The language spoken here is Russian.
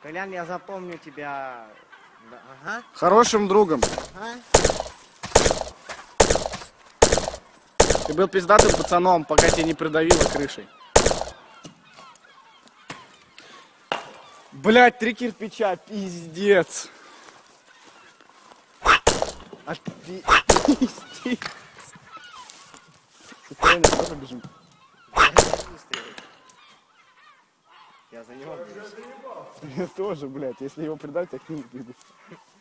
Колян, я запомню тебя. Ага. Хорошим другом. Ага. Ты был пиздатым пацаном, пока тебя не придавило крышей. Блять, 3 кирпича, пиздец. Пиздец. Спокойно, тоже бежим. Я за него. Я тоже, блядь, если его придать, я к нему бегу.